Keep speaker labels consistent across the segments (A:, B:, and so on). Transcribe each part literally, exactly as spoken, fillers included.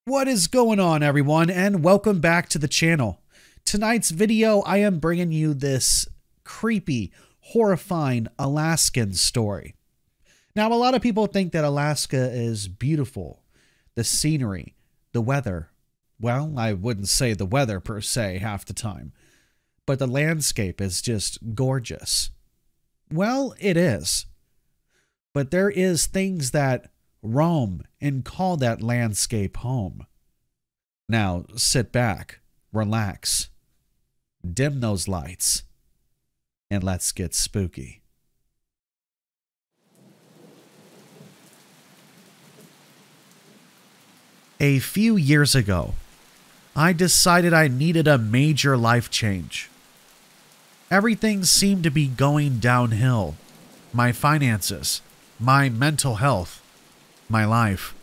A: What is going on, everyone, and welcome back to the channel. Tonight's video, I am bringing you this creepy, horrifying Alaskan story. Now, a lot of people think that Alaska is beautiful. The scenery, the weather. Well, I wouldn't say the weather per se half the time, but the landscape is just gorgeous. Well, it is. But there is things that roam and call that landscape home. Now, sit back, relax, dim those lights, and let's get spooky. A few years ago, I decided I needed a major life change. Everything seemed to be going downhill. My finances, my mental health, my life.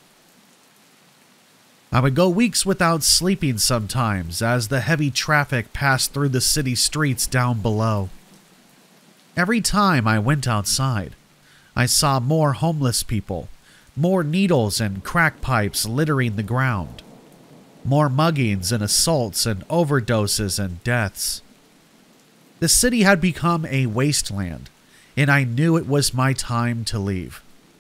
A: I would go weeks without sleeping sometimes as the heavy traffic passed through the city streets down below. Every time I went outside, I saw more homeless people, more needles and crack pipes littering the ground, more muggings and assaults and overdoses and deaths. The city had become a wasteland, and I knew it was my time to leave.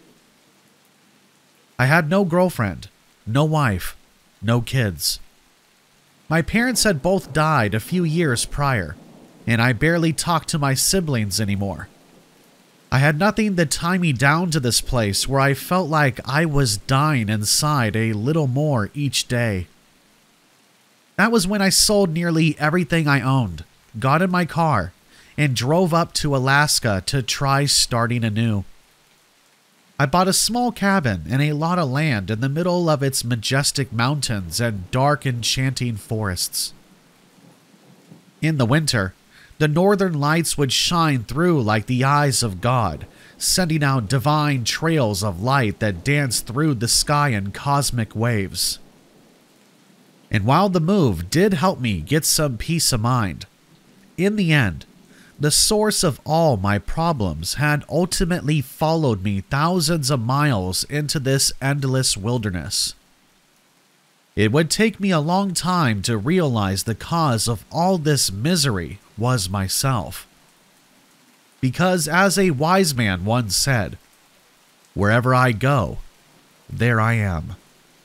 A: I had no girlfriend, no wife, no kids. My parents had both died a few years prior, and I barely talked to my siblings anymore. I had nothing to tie me down to this place where I felt like I was dying inside a little more each day. That was when I sold nearly everything I owned, got in my car, and drove up to Alaska to try starting anew. I bought a small cabin and a lot of land in the middle of its majestic mountains and dark, enchanting forests. In the winter, the northern lights would shine through like the eyes of God, sending out divine trails of light that danced through the sky in cosmic waves. And while the move did help me get some peace of mind, in the end, the source of all my problems had ultimately followed me thousands of miles into this endless wilderness. It would take me a long time to realize the cause of all this misery was myself. Because as a wise man once said, "Wherever I go, there I am."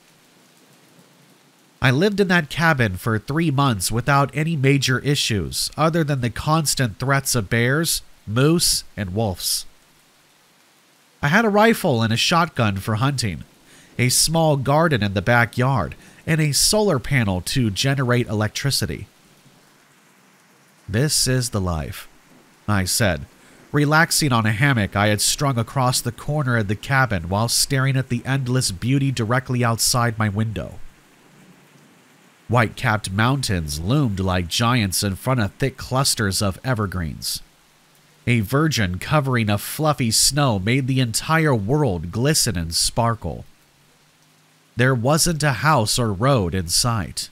A: I lived in that cabin for three months without any major issues other than the constant threats of bears, moose, and wolves. I had a rifle and a shotgun for hunting, a small garden in the backyard, and a solar panel to generate electricity. "This is the life," I said, relaxing on a hammock I had strung across the corner of the cabin while staring at the endless beauty directly outside my window. White-capped mountains loomed like giants in front of thick clusters of evergreens. A virgin covering of fluffy snow made the entire world glisten and sparkle. There wasn't a house or road in sight.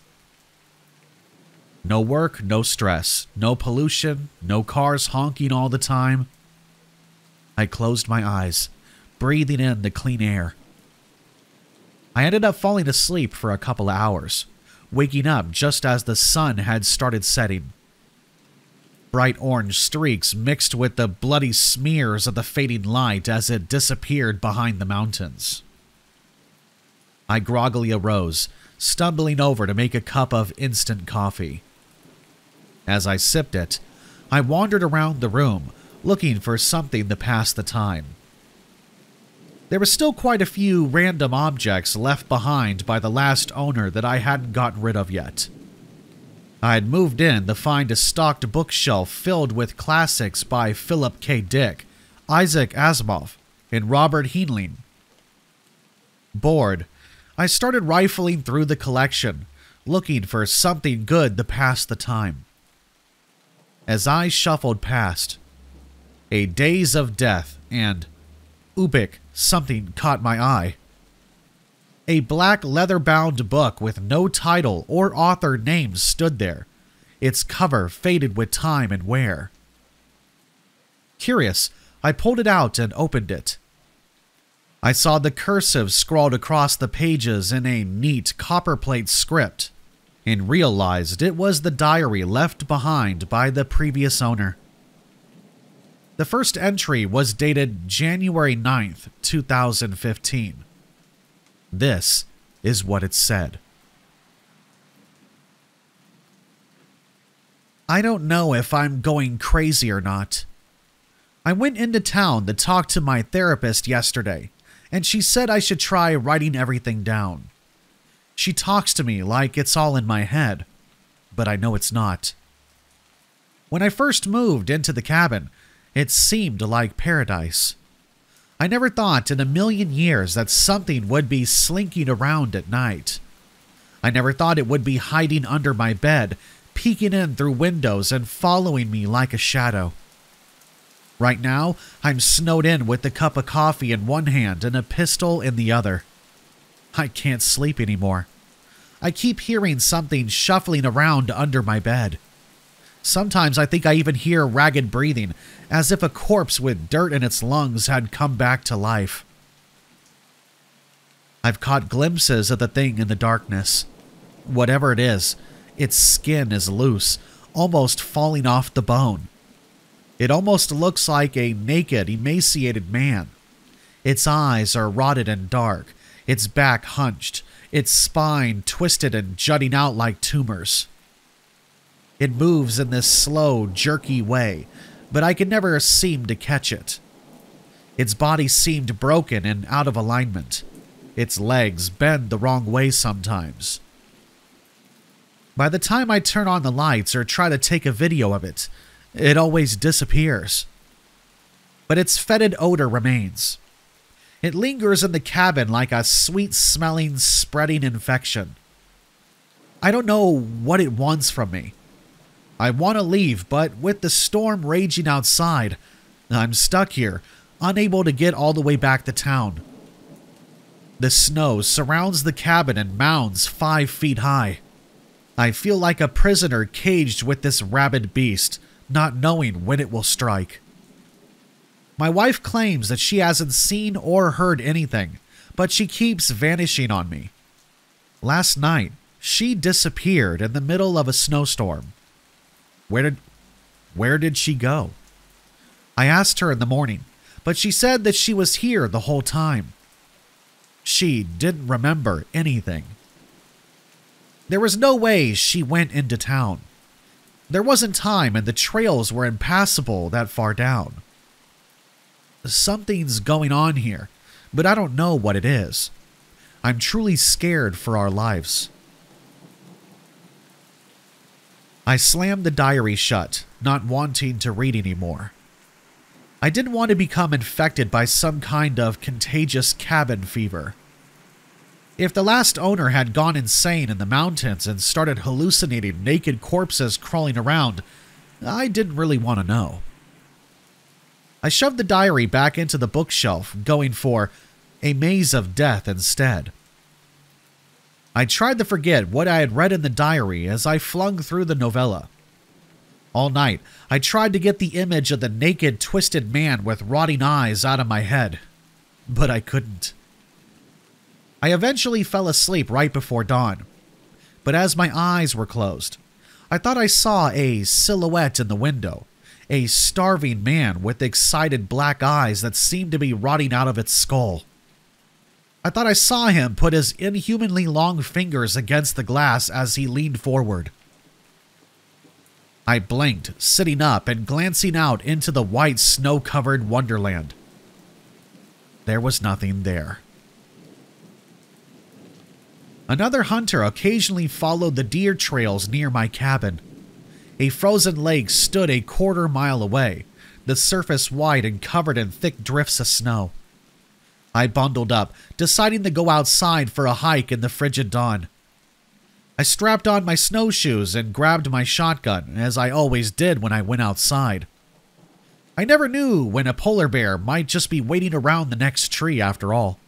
A: No work, no stress, no pollution, no cars honking all the time. I closed my eyes, breathing in the clean air. I ended up falling asleep for a couple of hours, waking up just as the sun had started setting. Bright orange streaks mixed with the bloody smears of the fading light as it disappeared behind the mountains. I groggily arose, stumbling over to make a cup of instant coffee. As I sipped it, I wandered around the room, looking for something to pass the time. There were still quite a few random objects left behind by the last owner that I hadn't gotten rid of yet. I had moved in to find a stocked bookshelf filled with classics by Philip K. Dick, Isaac Asimov, and Robert Heinlein. Bored, I started rifling through the collection, looking for something good to pass the time. As I shuffled past, A Days of Death and Ubik, something caught my eye. A black leather-bound book with no title or author name stood there, its cover faded with time and wear. Curious, I pulled it out and opened it. I saw the cursive scrawled across the pages in a neat copperplate script and realized it was the diary left behind by the previous owner. The first entry was dated January ninth, two thousand fifteen. This is what it said. I don't know if I'm going crazy or not. I went into town to talk to my therapist yesterday, and she said I should try writing everything down. She talks to me like it's all in my head, but I know it's not. When I first moved into the cabin, it seemed like paradise. I never thought in a million years that something would be slinking around at night. I never thought it would be hiding under my bed, peeking in through windows and following me like a shadow. Right now, I'm snowed in with a cup of coffee in one hand and a pistol in the other. I can't sleep anymore. I keep hearing something shuffling around under my bed. Sometimes I think I even hear ragged breathing, as if a corpse with dirt in its lungs had come back to life. I've caught glimpses of the thing in the darkness. Whatever it is, its skin is loose, almost falling off the bone. It almost looks like a naked, emaciated man. Its eyes are rotted and dark, its back hunched, its spine twisted and jutting out like tumors. It moves in this slow, jerky way, but I can never seem to catch it. Its body seemed broken and out of alignment. Its legs bend the wrong way sometimes. By the time I turn on the lights or try to take a video of it, it always disappears. But its fetid odor remains. It lingers in the cabin like a sweet-smelling, spreading infection. I don't know what it wants from me. I want to leave, but with the storm raging outside, I'm stuck here, unable to get all the way back to town. The snow surrounds the cabin in mounds five feet high. I feel like a prisoner caged with this rabid beast, not knowing when it will strike. My wife claims that she hasn't seen or heard anything, but she keeps vanishing on me. Last night, she disappeared in the middle of a snowstorm. Where did, where did she go? I asked her in the morning, but she said that she was here the whole time. She didn't remember anything. There was no way she went into town. There wasn't time and the trails were impassable that far down. Something's going on here, but I don't know what it is. I'm truly scared for our lives. I slammed the diary shut, not wanting to read anymore. I didn't want to become infected by some kind of contagious cabin fever. If the last owner had gone insane in the mountains and started hallucinating naked corpses crawling around, I didn't really want to know. I shoved the diary back into the bookshelf, going for A Maze of Death instead. I tried to forget what I had read in the diary as I flung through the novella. All night, I tried to get the image of the naked, twisted man with rotting eyes out of my head, but I couldn't. I eventually fell asleep right before dawn, but as my eyes were closed, I thought I saw a silhouette in the window, a starving man with excited black eyes that seemed to be rotting out of its skull. I thought I saw him put his inhumanly long fingers against the glass as he leaned forward. I blinked, sitting up and glancing out into the white snow-covered wonderland. There was nothing there. Another hunter occasionally followed the deer trails near my cabin. A frozen lake stood a quarter mile away, the surface white and covered in thick drifts of snow. I bundled up, deciding to go outside for a hike in the frigid dawn. I strapped on my snowshoes and grabbed my shotgun, as I always did when I went outside. I never knew when a polar bear might just be waiting around the next tree after all.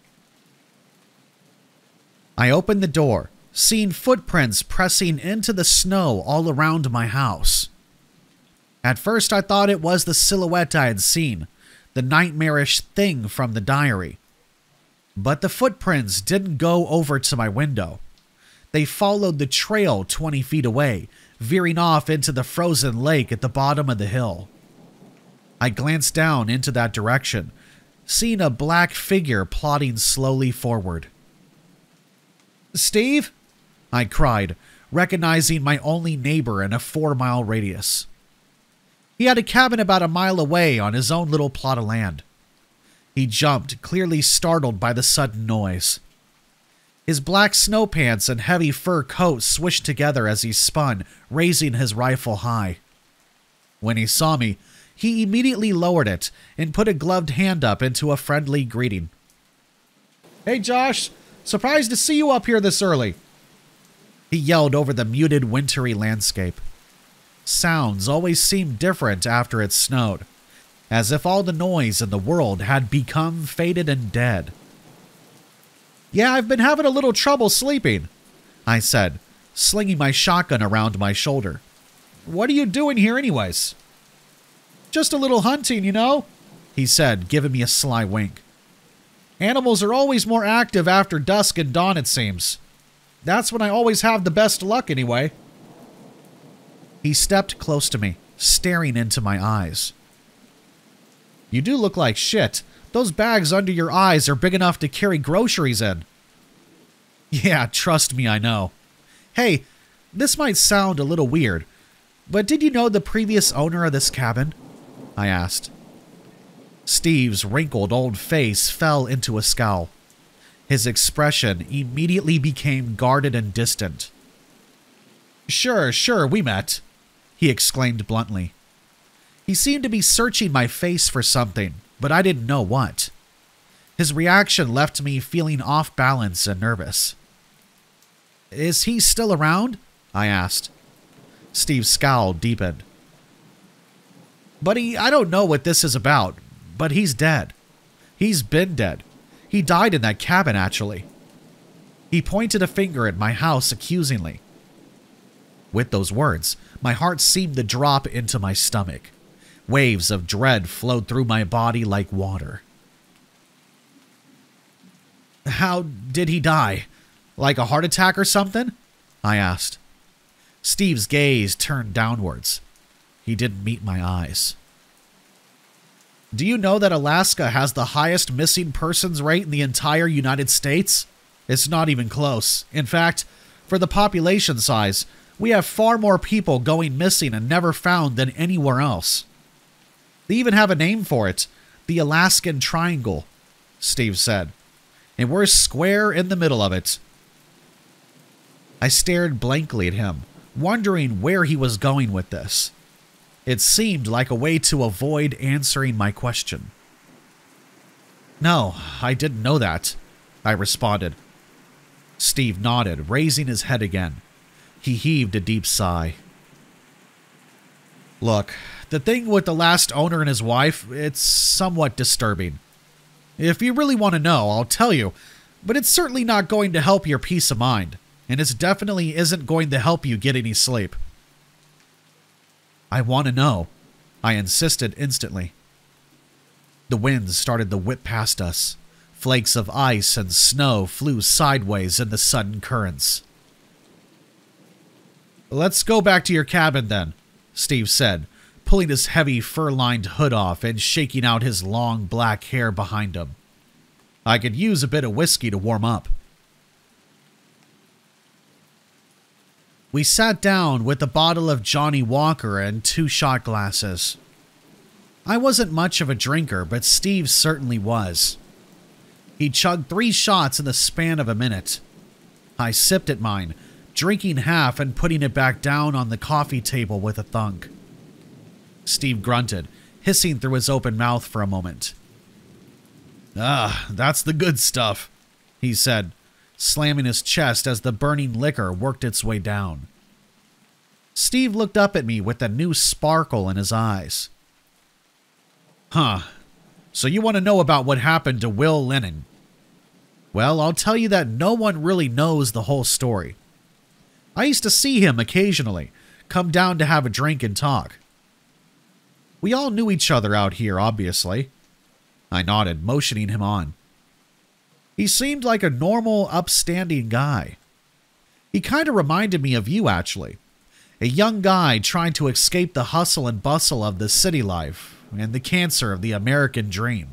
A: I opened the door, seeing footprints pressing into the snow all around my house. At first I thought it was the silhouette I had seen, the nightmarish thing from the diary, But the footprints didn't go over to my window. They followed the trail twenty feet away, veering off into the frozen lake at the bottom of the hill. I glanced down into that direction, seeing a black figure plodding slowly forward. "Steve?" I cried, recognizing my only neighbor in a four-mile radius. He had a cabin about a mile away on his own little plot of land. He jumped, clearly startled by the sudden noise. His black snow pants and heavy fur coat swished together as he spun, raising his rifle high. When he saw me, he immediately lowered it and put a gloved hand up into a friendly greeting. "Hey Josh, surprised to see you up here this early," he yelled over the muted wintry landscape. Sounds always seemed different after it snowed, as if all the noise in the world had become faded and dead. "Yeah, I've been having a little trouble sleeping," I said, slinging my shotgun around my shoulder. "What are you doing here anyways?" "Just a little hunting, you know," he said, giving me a sly wink. "Animals are always more active after dusk and dawn, it seems. That's when I always have the best luck anyway." He stepped close to me, staring into my eyes. "You do look like shit. Those bags under your eyes are big enough to carry groceries in." "Yeah, trust me, I know. Hey, this might sound a little weird, but did you know the previous owner of this cabin?" I asked. Steve's wrinkled old face fell into a scowl. His expression immediately became guarded and distant. "Sure, sure, we met," he exclaimed bluntly. He seemed to be searching my face for something, but I didn't know what. His reaction left me feeling off balance and nervous. "Is he still around?" I asked. Steve's scowl deepened. "Buddy, I don't know what this is about, but he's dead. He's been dead. He died in that cabin, actually." He pointed a finger at my house accusingly. With those words, my heart seemed to drop into my stomach. Waves of dread flowed through my body like water. "How did he die? Like a heart attack or something?" I asked. Steve's gaze turned downwards. He didn't meet my eyes. "Do you know that Alaska has the highest missing persons rate in the entire United States? It's not even close. In fact, for the population size, we have far more people going missing and never found than anywhere else. They even have a name for it, the Alaskan Triangle," Steve said. "And we're square in the middle of it." I stared blankly at him, wondering where he was going with this. It seemed like a way to avoid answering my question. "No, I didn't know that," I responded. Steve nodded, raising his head again. He heaved a deep sigh. "Look, the thing with the last owner and his wife, it's somewhat disturbing. If you really want to know, I'll tell you, but it's certainly not going to help your peace of mind, and it definitely isn't going to help you get any sleep." "I want to know," I insisted instantly. The wind started to whip past us. Flakes of ice and snow flew sideways in the sudden currents. "Let's go back to your cabin then," Steve said, pulling his heavy fur-lined hood off and shaking out his long black hair behind him. "I could use a bit of whiskey to warm up." We sat down with a bottle of Johnny Walker and two shot glasses. I wasn't much of a drinker, but Steve certainly was. He chugged three shots in the span of a minute. I sipped at mine, drinking half and putting it back down on the coffee table with a thunk. Steve grunted, hissing through his open mouth for a moment. "Ah, that's the good stuff," he said, slamming his chest as the burning liquor worked its way down. Steve looked up at me with a new sparkle in his eyes. "Huh. So you want to know about what happened to Will Lennon? Well, I'll tell you that no one really knows the whole story. I used to see him occasionally, come down to have a drink and talk. We all knew each other out here, obviously." I nodded, motioning him on. He seemed like a normal, upstanding guy. He kind of reminded me of you, actually. A young guy trying to escape the hustle and bustle of the city life and the cancer of the American dream.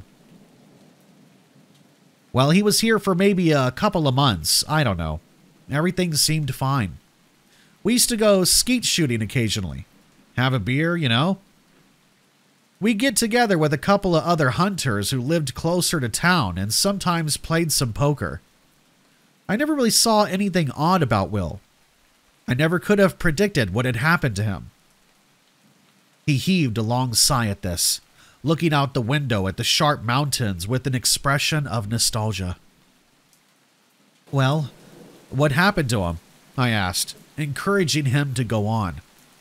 A: Well, he was here for maybe a couple of months. I don't know. Everything seemed fine. We used to go skeet shooting occasionally. Have a beer, you know? We'd get together with a couple of other hunters who lived closer to town and sometimes played some poker. I never really saw anything odd about Will. I never could have predicted what had happened to him. He heaved a long sigh at this, looking out the window at the sharp mountains with an expression of nostalgia. Well, what happened to him? I asked, encouraging him to go on.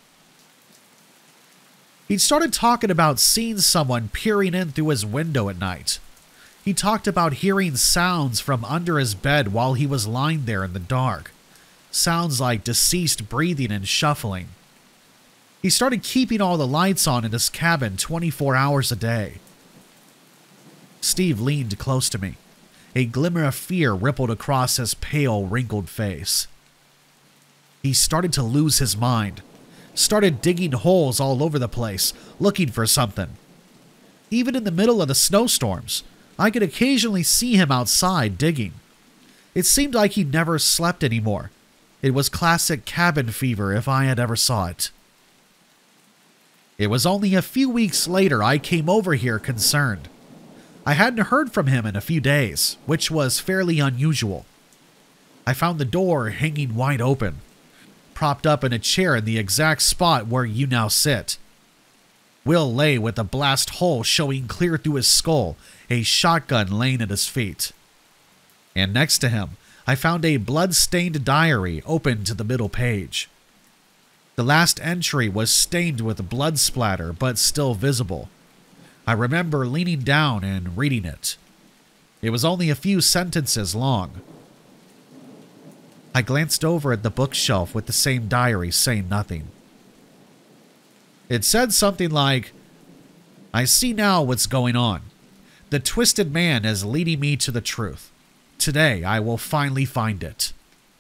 A: He'd started talking about seeing someone peering in through his window at night. He talked about hearing sounds from under his bed while he was lying there in the dark. Sounds like deceased breathing and shuffling. He started keeping all the lights on in his cabin twenty-four hours a day. Steve leaned close to me. A glimmer of fear rippled across his pale, wrinkled face. He started to lose his mind. Started digging holes all over the place, looking for something. Even in the middle of the snowstorms, I could occasionally see him outside digging. It seemed like he never slept anymore. It was classic cabin fever if I had ever saw it. It was only a few weeks later I came over here concerned. I hadn't heard from him in a few days, which was fairly unusual. I found the door hanging wide open, propped up in a chair in the exact spot where you now sit. Will lay with a blast hole showing clear through his skull, a shotgun laying at his feet. And next to him, I found a blood-stained diary open to the middle page. The last entry was stained with blood splatter, but still visible. I remember leaning down and reading it. It was only a few sentences long. I glanced over at the bookshelf with the same diary, saying nothing. It said something like, "I see now what's going on. The twisted man is leading me to the truth. Today I will finally find it."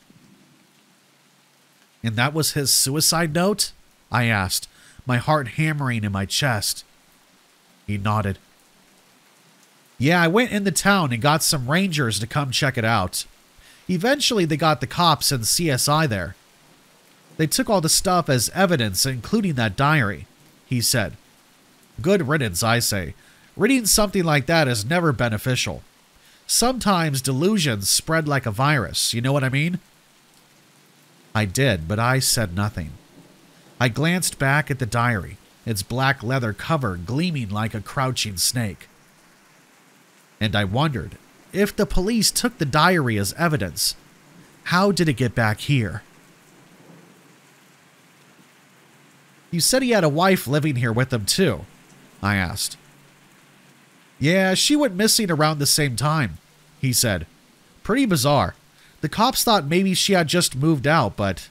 A: And that was his suicide note? I asked, my heart hammering in my chest. He nodded. Yeah, I went into town and got some rangers to come check it out. Eventually they got the cops and C S I there. They took all the stuff as evidence, including that diary, he said. Good riddance, I say. Reading something like that is never beneficial. Sometimes delusions spread like a virus, you know what I mean? I did, but I said nothing. I glanced back at the diary, its black leather cover gleaming like a crouching snake. And I wondered, if the police took the diary as evidence, how did it get back here? You said he had a wife living here with him too, I asked. Yeah, she went missing around the same time, he said. Pretty bizarre. The cops thought maybe she had just moved out, but...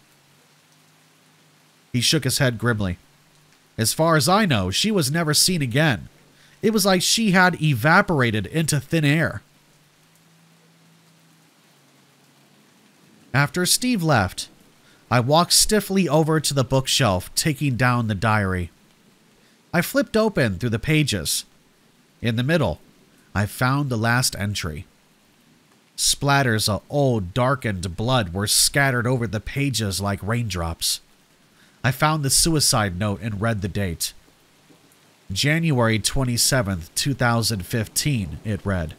A: He shook his head grimly. As far as I know, she was never seen again. It was like she had evaporated into thin air. After Steve left, I walked stiffly over to the bookshelf, taking down the diary. I flipped open through the pages. In the middle, I found the last entry. Splatters of old, darkened blood were scattered over the pages like raindrops. I found the suicide note and read the date. January twenty-seventh, two thousand fifteen, it read.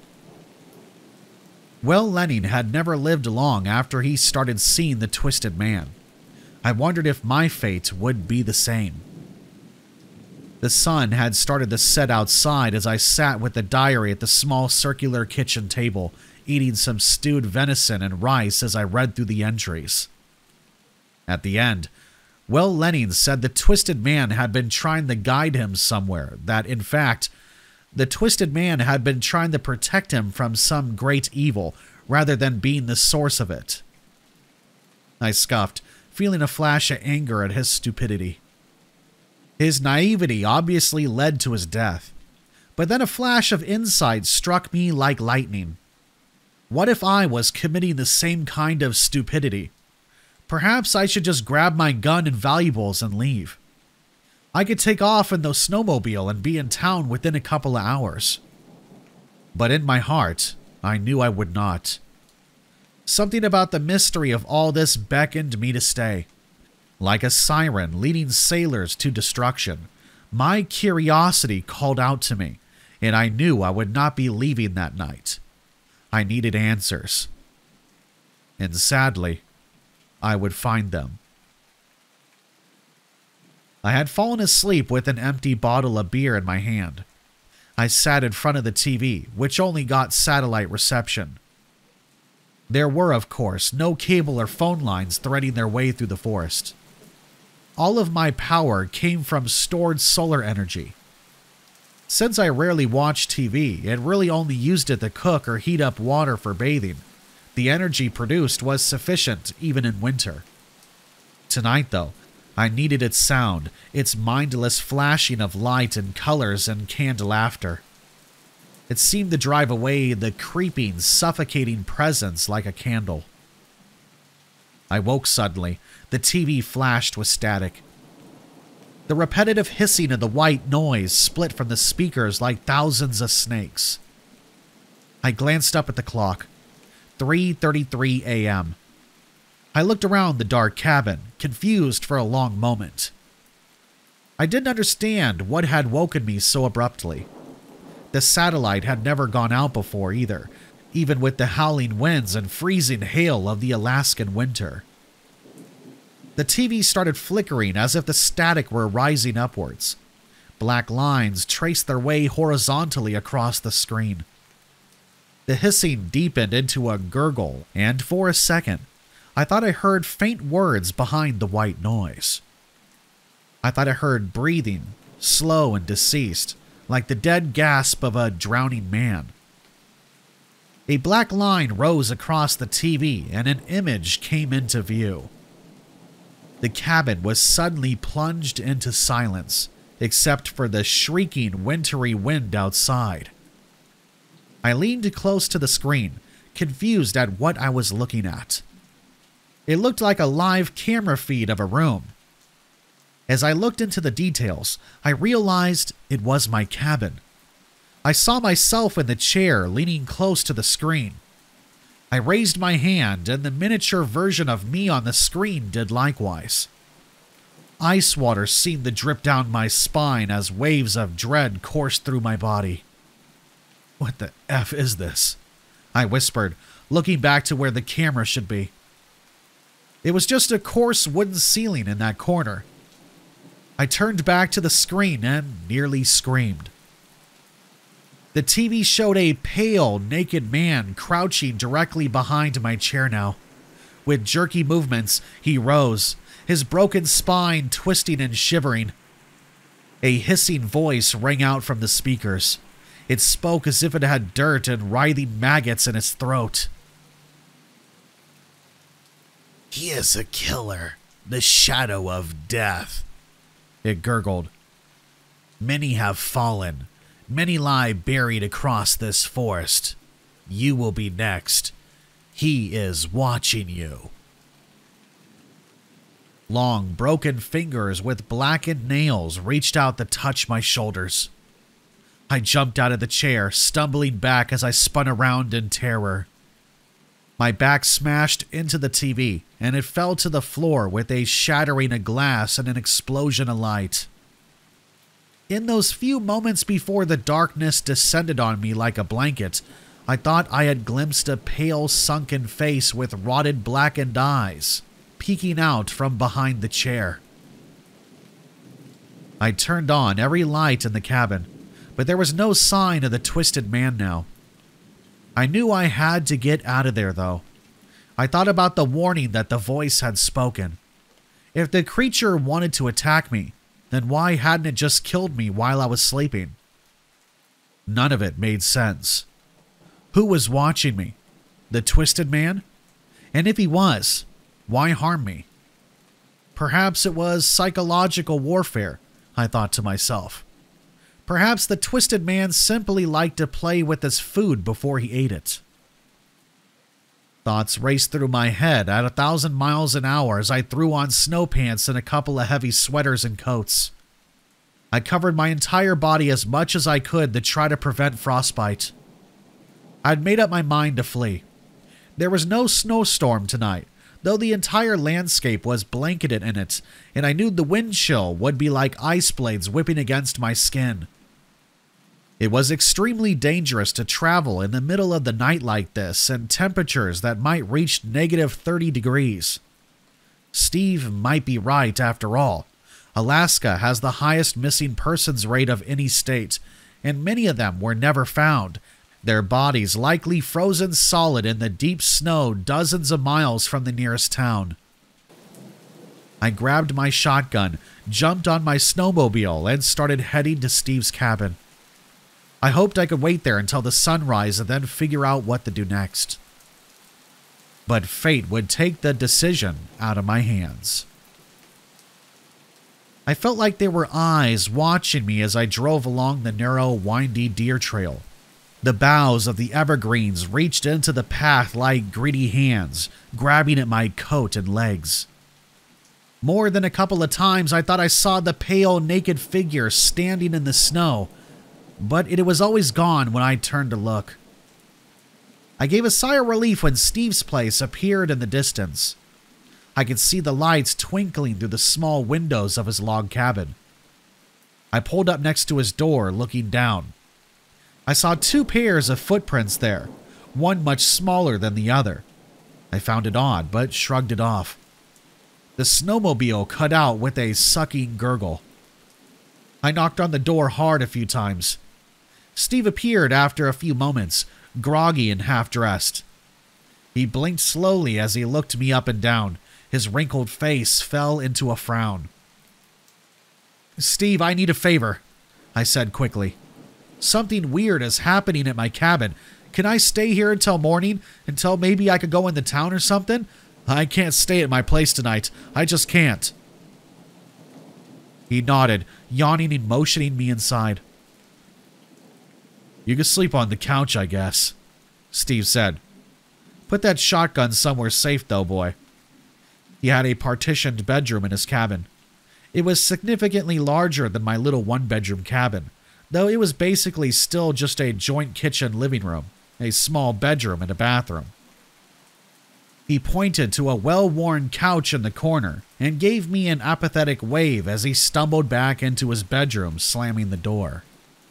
A: Will Lenning had never lived long after he started seeing the Twisted Man. I wondered if my fate would be the same. The sun had started to set outside as I sat with the diary at the small circular kitchen table, eating some stewed venison and rice as I read through the entries. At the end, Will Lenning said the Twisted Man had been trying to guide him somewhere, that, in fact, the Twisted Man had been trying to protect him from some great evil, rather than being the source of it. I scoffed, feeling a flash of anger at his stupidity. His naivety obviously led to his death, but then a flash of insight struck me like lightning. What if I was committing the same kind of stupidity? Perhaps I should just grab my gun and valuables and leave. I could take off in the snowmobile and be in town within a couple of hours. But in my heart, I knew I would not. Something about the mystery of all this beckoned me to stay. Like a siren leading sailors to destruction, my curiosity called out to me, and I knew I would not be leaving that night. I needed answers. And sadly, I would find them. I had fallen asleep with an empty bottle of beer in my hand. I sat in front of the T V, which only got satellite reception. There were, of course, no cable or phone lines threading their way through the forest. All of my power came from stored solar energy. Since I rarely watched T V and really only used it to cook or heat up water for bathing, the energy produced was sufficient even in winter. Tonight, though, I needed its sound, its mindless flashing of light and colors and canned laughter. It seemed to drive away the creeping, suffocating presence like a candle. I woke suddenly. The T V flashed with static. The repetitive hissing of the white noise split from the speakers like thousands of snakes. I glanced up at the clock. three thirty-three a m I looked around the dark cabin, confused for a long moment. I didn't understand what had woken me so abruptly. The satellite had never gone out before either, even with the howling winds and freezing hail of the Alaskan winter. The T V started flickering as if the static were rising upwards. Black lines traced their way horizontally across the screen. The hissing deepened into a gurgle, and for a second, I thought I heard faint words behind the white noise. I thought I heard breathing, slow and deceased, like the dead gasp of a drowning man. A black line rose across the T V and an image came into view. The cabin was suddenly plunged into silence, except for the shrieking, wintry wind outside. I leaned close to the screen, confused at what I was looking at. It looked like a live camera feed of a room. As I looked into the details, I realized it was my cabin. I saw myself in the chair, leaning close to the screen. I raised my hand, and the miniature version of me on the screen did likewise. Ice water seemed to drip down my spine as waves of dread coursed through my body. "What the F is this?" I whispered, looking back to where the camera should be. It was just a coarse wooden ceiling in that corner. I turned back to the screen and nearly screamed. The T V showed a pale, naked man crouching directly behind my chair now. With jerky movements, he rose, his broken spine twisting and shivering. A hissing voice rang out from the speakers. It spoke as if it had dirt and writhing maggots in its throat. "He is a killer, the shadow of death," it gurgled. "Many have fallen. Many lie buried across this forest. You will be next. He is watching you." Long, broken fingers with blackened nails reached out to touch my shoulders. I jumped out of the chair, stumbling back as I spun around in terror. My back smashed into the T V, and it fell to the floor with a shattering of glass and an explosion of light. In those few moments before the darkness descended on me like a blanket, I thought I had glimpsed a pale, sunken face with rotted, blackened eyes, peeking out from behind the chair. I turned on every light in the cabin, but there was no sign of the twisted man now. I knew I had to get out of there, though. I thought about the warning that the voice had spoken. If the creature wanted to attack me, then why hadn't it just killed me while I was sleeping? None of it made sense. Who was watching me? The twisted man? And if he was, why harm me? Perhaps it was psychological warfare, I thought to myself. Perhaps the twisted man simply liked to play with his food before he ate it. Thoughts raced through my head at a thousand miles an hour as I threw on snow pants and a couple of heavy sweaters and coats. I covered my entire body as much as I could to try to prevent frostbite. I'd made up my mind to flee. There was no snowstorm tonight, though the entire landscape was blanketed in it, and I knew the wind chill would be like ice blades whipping against my skin. It was extremely dangerous to travel in the middle of the night like this and temperatures that might reach negative thirty degrees. Steve might be right after all. Alaska has the highest missing persons rate of any state, and many of them were never found, their bodies likely frozen solid in the deep snow dozens of miles from the nearest town. I grabbed my shotgun, jumped on my snowmobile, and started heading to Steve's cabin. I hoped I could wait there until the sunrise and then figure out what to do next. But fate would take the decision out of my hands. I felt like there were eyes watching me as I drove along the narrow, windy deer trail. The boughs of the evergreens reached into the path like greedy hands, grabbing at my coat and legs. More than a couple of times I thought I saw the pale, naked figure standing in the snow, but it was always gone when I turned to look. I gave a sigh of relief when Steve's place appeared in the distance. I could see the lights twinkling through the small windows of his log cabin. I pulled up next to his door, looking down. I saw two pairs of footprints there, one much smaller than the other. I found it odd, but shrugged it off. The snowmobile cut out with a sucking gurgle. I knocked on the door hard a few times. Steve appeared after a few moments, groggy and half-dressed. He blinked slowly as he looked me up and down. His wrinkled face fell into a frown. "Steve, I need a favor," I said quickly. "Something weird is happening at my cabin. Can I stay here until morning? Until maybe I could go into town or something? I can't stay at my place tonight. I just can't." He nodded, yawning and motioning me inside. "You can sleep on the couch, I guess," Steve said. "Put that shotgun somewhere safe, though, boy." He had a partitioned bedroom in his cabin. It was significantly larger than my little one-bedroom cabin, though it was basically still just a joint kitchen living room, a small bedroom and a bathroom. He pointed to a well-worn couch in the corner and gave me an apathetic wave as he stumbled back into his bedroom, slamming the door.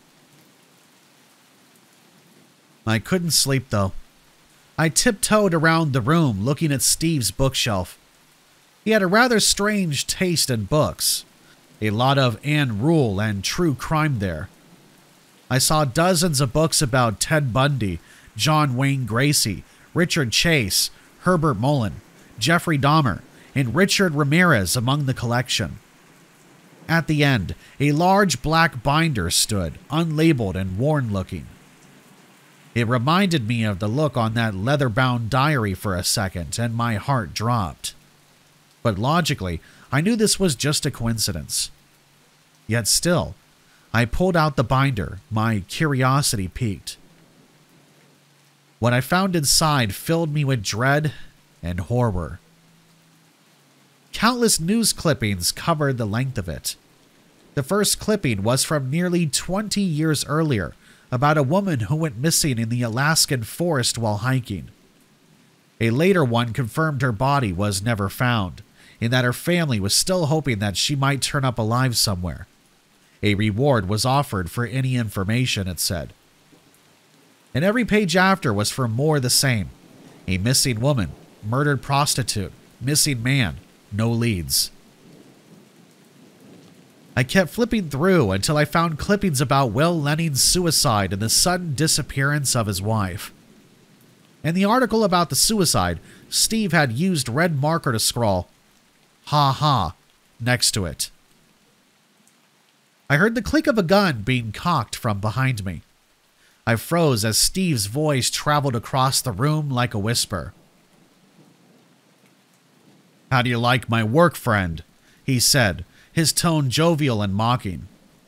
A: I couldn't sleep, though. I tiptoed around the room looking at Steve's bookshelf. He had a rather strange taste in books. A lot of Anne Rule and true crime there. I saw dozens of books about Ted Bundy, John Wayne Gacy, Richard Chase, Herbert Mullen, Jeffrey Dahmer, and Richard Ramirez among the collection. At the end, a large black binder stood, unlabeled and worn-looking. It reminded me of the look on that leather-bound diary for a second, and my heart dropped. But logically, I knew this was just a coincidence. Yet still, I pulled out the binder, my curiosity piqued. What I found inside filled me with dread and horror. Countless news clippings covered the length of it. The first clipping was from nearly twenty years earlier, about a woman who went missing in the Alaskan forest while hiking. A later one confirmed her body was never found, and that her family was still hoping that she might turn up alive somewhere. A reward was offered for any information, it said. And every page after was for more the same. A missing woman, murdered prostitute, missing man, no leads. I kept flipping through until I found clippings about Will Lenning's suicide and the sudden disappearance of his wife. In the article about the suicide, Steve had used red marker to scrawl, "Ha ha," next to it. I heard the click of a gun being cocked from behind me. I froze as Steve's voice traveled across the room like a whisper. "How do you like my work, friend?" he said, his tone jovial and mocking.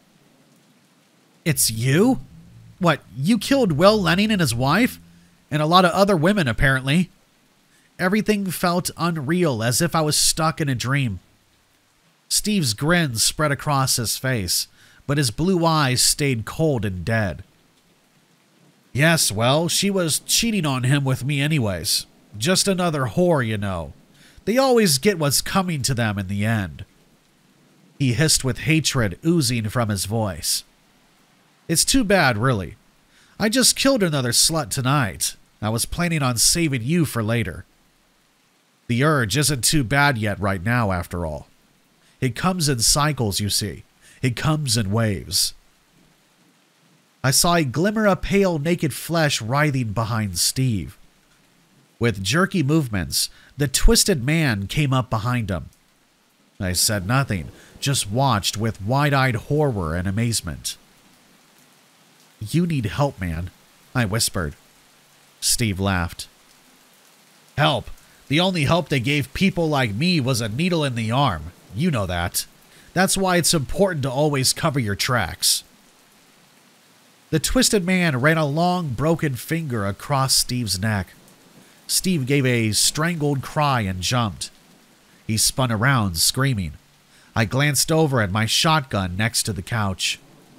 A: "It's you? What, you killed Will Lenning and his wife? And a lot of other women, apparently." Everything felt unreal, as if I was stuck in a dream. Steve's grin spread across his face, but his blue eyes stayed cold and dead. Yes, well, she was cheating on him with me anyways. Just another whore, you know. They always get what's coming to them in the end. He hissed with hatred oozing from his voice. It's too bad, really. I just killed another slut tonight. I was planning on saving you for later. The urge isn't too bad yet right now, after all. It comes in cycles, you see. It comes in waves. I saw a glimmer of pale, naked flesh writhing behind Steve. With jerky movements, the twisted man came up behind him. I said nothing, just watched with wide-eyed horror and amazement. You need help, man, I whispered. Steve laughed. Help? The only help they gave people like me was a needle in the arm. You know that. That's why it's important to always cover your tracks. The twisted man ran a long, broken finger across Steve's neck. Steve gave a strangled cry and jumped. He spun around, screaming. I glanced over at my shotgun next to the couch.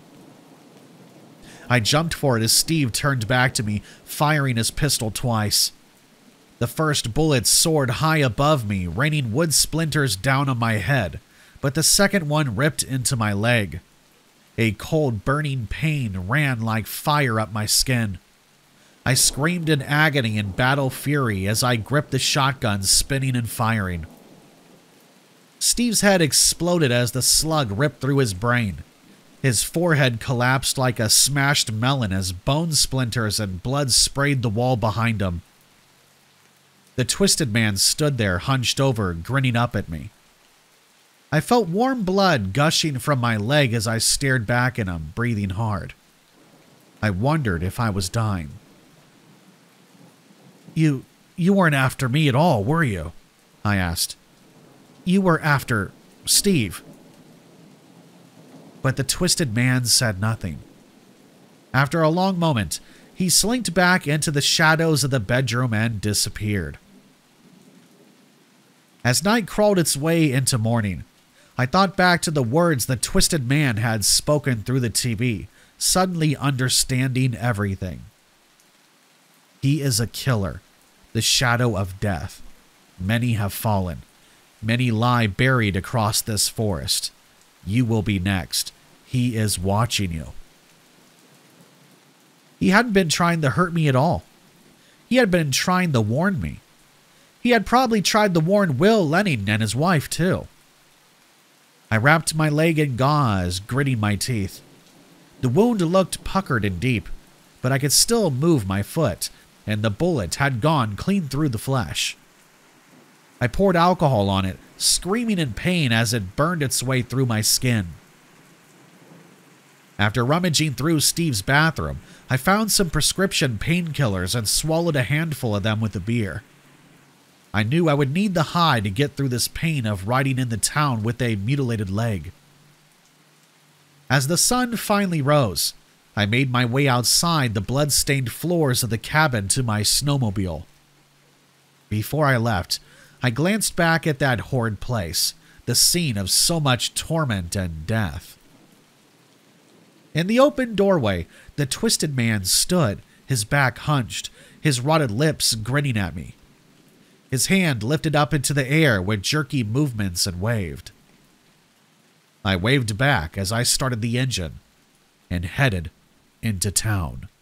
A: I jumped for it as Steve turned back to me, firing his pistol twice. The first bullet soared high above me, raining wood splinters down on my head, but the second one ripped into my leg. A cold, burning pain ran like fire up my skin. I screamed in agony and battle fury as I gripped the shotgun, spinning and firing. Steve's head exploded as the slug ripped through his brain. His forehead collapsed like a smashed melon as bone splinters and blood sprayed the wall behind him. The twisted man stood there, hunched over, grinning up at me. I felt warm blood gushing from my leg as I stared back at him, breathing hard. I wondered if I was dying. You, you weren't after me at all, were you? I asked. You were after Steve. But the twisted man said nothing. After a long moment, he slinked back into the shadows of the bedroom and disappeared. As night crawled its way into morning, I thought back to the words the twisted man had spoken through the T V, suddenly understanding everything. He is a killer, the shadow of death. Many have fallen. Many lie buried across this forest. You will be next. He is watching you. He hadn't been trying to hurt me at all. He had been trying to warn me. He had probably tried to warn Will Lenning and his wife, too. I wrapped my leg in gauze, gritting my teeth. The wound looked puckered and deep, but I could still move my foot, and the bullet had gone clean through the flesh. I poured alcohol on it, screaming in pain as it burned its way through my skin. After rummaging through Steve's bathroom, I found some prescription painkillers and swallowed a handful of them with a beer. I knew I would need the high to get through this pain of riding in the town with a mutilated leg. As the sun finally rose, I made my way outside the blood-stained floors of the cabin to my snowmobile. Before I left, I glanced back at that horrid place, the scene of so much torment and death. In the open doorway, the twisted man stood, his back hunched, his rotted lips grinning at me. His hand lifted up into the air with jerky movements and waved. I waved back as I started the engine and headed into town.